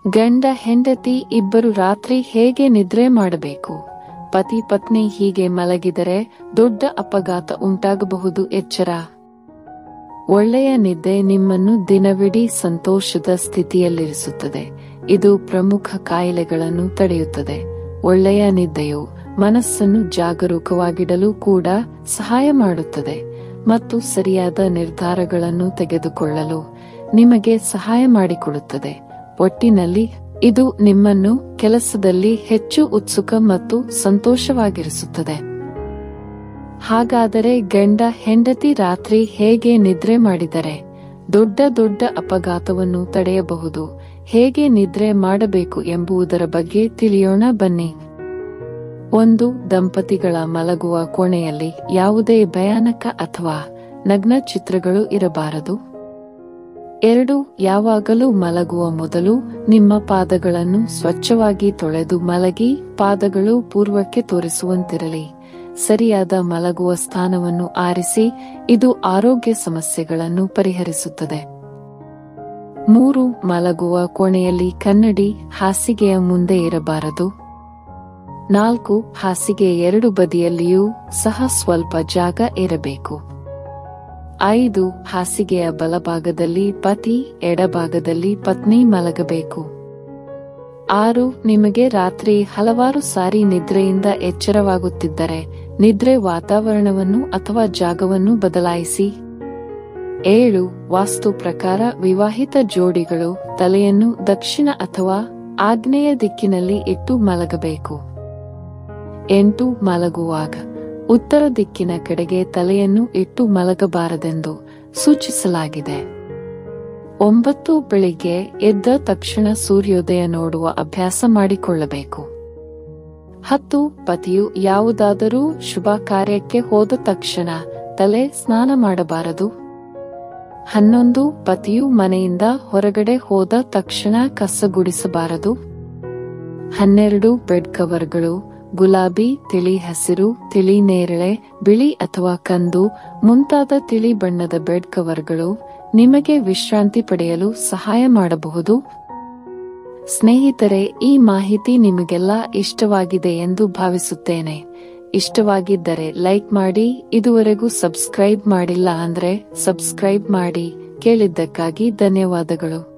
ಗಂಡ ಹೆಂಡತಿ ಇಬ್ಬರು ರಾತ್ರಿ ಹೇಗೆ ನಿದ್ರೆ ಮಾಡಬೇಕು? ಪತಿ ಪತ್ನಿ ಹೀಗೆ ಮಲಗಿದರೆ ದೊಡ್ಡ ಅಪಘಾತ ಉಂಟಾಗಬಹುದು. ಎಚ್ಚರ. ಒಳ್ಳೆಯ ನಿದ್ದೆ ನಿಮ್ಮನ್ನು ದಿನವಿಡೀ ಸಂತೋಷದ ಸ್ಥಿತಿಯಲ್ಲಿರಿಸುತ್ತದೆ. ಇದು ಪ್ರಮುಖ ಕಾಯಿಲೆಗಳನ್ನು ತಡೆಯುತ್ತದೆ. ಒಳ್ಳೆಯ ನಿದ್ದೆಯು ಮನಸ್ಸನ್ನು ಜಾಗರೂಕವಾಗಿಡಲು ಕೂಡ ಸಹಾಯ ಮಾಡುತ್ತದೆ ಮತ್ತು ಸರಿಯಾದ ನಿರ್ಧಾರಗಳನ್ನು ತೆಗೆದುಕೊಳ್ಳಲು ನಿಮಗೆ ಸಹಾಯ ಮಾಡಿಕೊಡುತ್ತದೆ. ಒಟ್ಟಿನಲ್ಲಿ ಇದು ನಿಮ್ಮನ್ನು ಕೆಲಸದಲ್ಲಿ ಹೆಚ್ಚು ಉತ್ಸುಕ ಮತ್ತು ಸಂತೋಷವಾಗಿರಿಸುತ್ತದೆ. ಹಾಗಾದರೆ ಗಂಡ ಹೆಂಡತಿ ರಾತ್ರಿ ಹೇಗೆ ನಿದ್ರೆ ಮಾಡಿದರೆ ದೊಡ್ಡ ದೊಡ್ಡ ಅಪಘಾತವನ್ನು ತಡೆಯಬಹುದು? ಹೇಗೆ ನಿದ್ರೆ ಮಾಡಬೇಕು ಎಂಬುದರ ಬಗ್ಗೆ ತಿಳಿಯೋಣ ಬನ್ನಿ. 1. ದಂಪತಿಗಳ ಮಲಗುವ ಕೋಣೆಯಲ್ಲಿ ಯಾವುದೇ ಭಯಾನಕ ಅಥವಾ ನಗ್ನ ಚಿತ್ರಗಳು ಇರಬಾರದು. 2. ಯಾವಾಗಲೂ ಮಲಗುವ ಮೊದಲು ನಿಮ್ಮ ಪಾದಗಳನ್ನು ಸ್ವಚ್ಛವಾಗಿ ತೊಳೆದು ಮಲಗಿ. ಪಾದಗಳು ಪೂರ್ವಕ್ಕೆ ತೋರಿಸುವಂತಿರಲಿ. ಸರಿಯಾದ ಮಲಗುವ ಸ್ಥಾನವನ್ನು ಆರಿಸಿ. ಇದು ಆರೋಗ್ಯ ಸಮಸ್ಯೆಗಳನ್ನು ಪರಿಹರಿಸುತ್ತದೆ. 3. ಮಲಗುವ ಕೋಣೆಯಲ್ಲಿ ಕನ್ನಡಿ ಹಾಸಿಗೆಯ ಮುಂದೆ ಇರಬಾರದು. 4. ಹಾಸಿಗೆ ಎರಡು ಬದಿಯಲ್ಲಿಯೂ ಸಹ ಸ್ವಲ್ಪ ಜಾಗ ಇರಬೇಕು. 5. ಹಾಸಿಗೆಯ ಬಲಭಾಗದಲ್ಲಿ ಪತಿ, ಎಡಭಾಗದಲ್ಲಿ ಪತ್ನಿ ಮಲಗಬೇಕು. 6. ನಿಮಗೆ ರಾತ್ರಿ ಹಲವಾರು ಸಾರಿ ನಿದ್ರೆಯಿಂದ ಎಚ್ಚರವಾಗುತ್ತಿದ್ದರೆ ನಿದ್ರೆ ವಾತಾವರಣವನ್ನು ಅಥವಾ ಜಾಗವನ್ನು ಬದಲಾಯಿಸಿ. 7. ವಾಸ್ತು ಪ್ರಕಾರ ವಿವಾಹಿತ ಜೋಡಿಗಳು ತಲೆಯನ್ನು ದಕ್ಷಿಣ ಅಥವಾ ಆಗ್ನೇಯ ದಿಕ್ಕಿನಲ್ಲಿ ಇಟ್ಟು ಮಲಗಬೇಕು. 8. ಮಲಗುವಾಗ ಉತ್ತರ ದಿಕ್ಕಿನ ಕಡೆಗೆ ತಲೆಯನ್ನು ಇಟ್ಟು ಮಲಗಬಾರದೆಂದು ಸೂಚಿಸಲಾಗಿದೆ. 9. ಬೆಳಿಗ್ಗೆ ಎದ್ದ ತಕ್ಷಣ ಸೂರ್ಯೋದಯ ನೋಡುವ ಅಭ್ಯಾಸ ಮಾಡಿಕೊಳ್ಳಬೇಕು. 10. ಪತಿಯು ಯಾವುದಾದರೂ ಶುಭ ಕಾರ್ಯಕ್ಕೆ ಹೋದ ತಕ್ಷಣ ತಲೆ ಸ್ನಾನ ಮಾಡಬಾರದು. 11. ಪತಿಯು ಮನೆಯಿಂದ ಹೊರಗಡೆ ಹೋದ ತಕ್ಷಣ ಕಸ ಗುಡಿಸಬಾರದು. 12. ಬೆಡ್ ಕವರ್ಗಳು ಗುಲಾಬಿ, ತಿಳಿ ಹಸಿರು, ತಿಳಿ ನೇರಳೆ, ಬಿಳಿ ಅಥವಾ ಕಂದು ಮುಂತಾದ ತಿಳಿ ಬಣ್ಣದ ಬೆಡ್ ಕವರ್ಗಳು ನಿಮಗೆ ವಿಶ್ರಾಂತಿ ಪಡೆಯಲು ಸಹಾಯ ಮಾಡಬಹುದು. ಸ್ನೇಹಿತರೆ, ಈ ಮಾಹಿತಿ ನಿಮಗೆಲ್ಲ ಇಷ್ಟವಾಗಿದೆ ಎಂದು ಭಾವಿಸುತ್ತೇನೆ. ಇಷ್ಟವಾಗಿದ್ದರೆ ಲೈಕ್ ಮಾಡಿ. ಇದುವರೆಗೂ ಸಬ್ಸ್ಕ್ರೈಬ್ ಮಾಡಿಲ್ಲ ಅಂದ್ರೆ ಸಬ್ಸ್ಕ್ರೈಬ್ ಮಾಡಿ. ಕೇಳಿದ್ದಕ್ಕಾಗಿ ಧನ್ಯವಾದಗಳು.